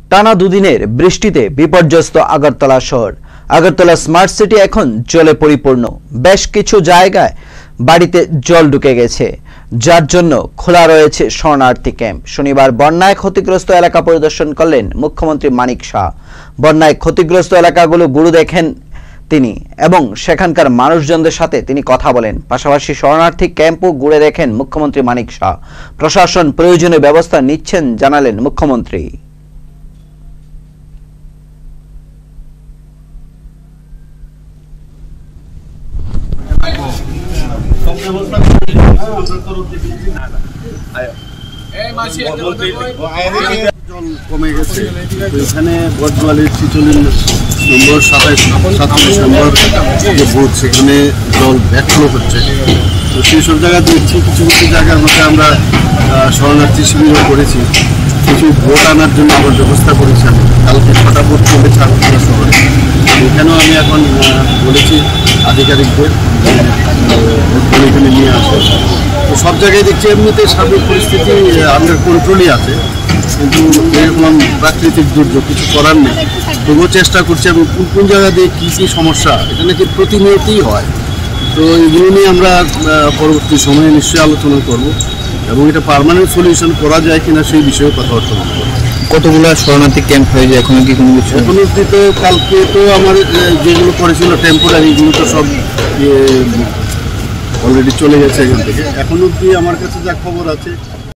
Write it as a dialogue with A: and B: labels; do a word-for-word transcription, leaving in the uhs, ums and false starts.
A: টানা দুদিনের বৃষ্টিতে বিপর্যস্ত আগরতলা শহর। আগরতলা স্মার্ট সিটি এখন জলে পরিপূর্ণ। বেশ কিছু জায়গায় বাড়িতে জল ঢুকে গেছে, যার জন্য খোলা রয়েছে শরণার্থী ক্যাম্প। শনিবার বন্যায় ক্ষতিগ্রস্ত এলাকা পরিদর্শন করলেন মুখ্যমন্ত্রী মানিক শাহ। বন্যায় ক্ষতিগ্রস্ত এলাকাগুলো ঘুরে দেখেন তিনি এবং সেখানকার মানুষজনদের সাথে তিনি কথা বলেন। পাশাপাশি শরণার্থী ক্যাম্পও ঘুরে দেখেন মুখ্যমন্ত্রী মানিক শাহ। প্রশাসন প্রয়োজনীয় ব্যবস্থা নিচ্ছেন জানালেন মুখ্যমন্ত্রী।
B: জল কমে গেছে, এখানে বটগোয়ালির ছিচল্লিশ নম্বর সাতাইশ সাতচল্লিশ নম্বর যে বুথ, সেখানে জল ব্যাকফ্লো হচ্ছে। তো সেই সব জায়গা দেখছি কিছু কিছু জায়গার মধ্যে আমরা শরণার্থী শিবিরও করেছি। কিছু ভোট আনার জন্য আবার ব্যবস্থা করেছি। আমি কালকে ছটা ভোট চলেছে আগরতলা শহরে। এখানেও আমি এখন বলেছি আধিকারিকদের ভোট এখানে নিয়ে আসে। তো সব জায়গায় দেখছি এমনিতে সার্বিক পরিস্থিতি আন্ডার কন্ট্রোলই আছে, কিন্তু এরকম প্রাকৃতিক দুর্যোগ কিছু করার নেই। তবুও চেষ্টা করছি এবং কোন কোন জায়গা দিয়ে কী কী সমস্যা এখানে কি প্রতিনিয়তই হয়। তো এগুলো নিয়ে আমরা পরবর্তী সময়ে নিশ্চয়ই আলোচনা করব এবং এটা পার্মানেন্ট সলিউশন করা যায় কিনা সেই বিষয়ে কথাবার্তা বলবো।
C: কতগুলো শরণার্থী ক্যাম্প হয়ে যায় এখনো কি কোনো কিছু?
B: এখন অবধি তো কালকে তো আমার যেগুলো করেছিল টেম্পোরারি, এগুলো তো সব অলরেডি চলে গেছে এখান থেকে। এখন অবধি আমার কাছে যা খবর আছে